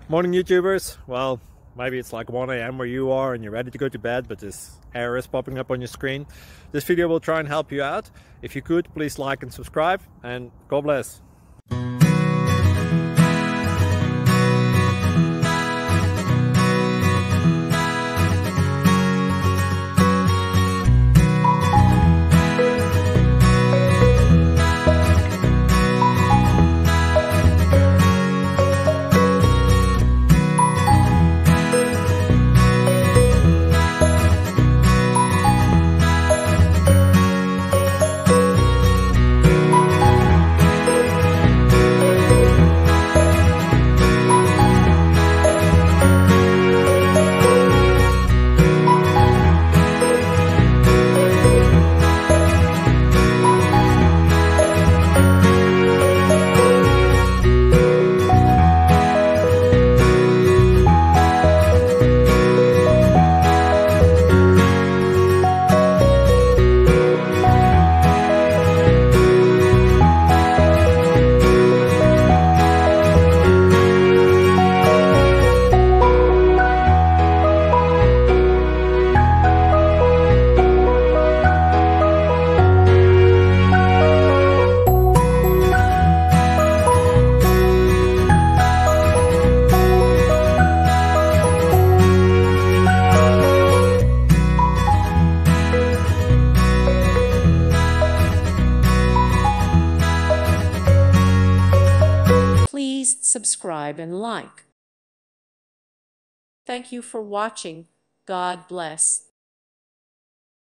Morning YouTubers. Well, maybe it's like 1 a.m. where you are and you're ready to go to bed, but this error is popping up on your screen. This video will try and help you out. If you could, please like and subscribe, and God bless. Please subscribe and like. Thank you for watching. God bless.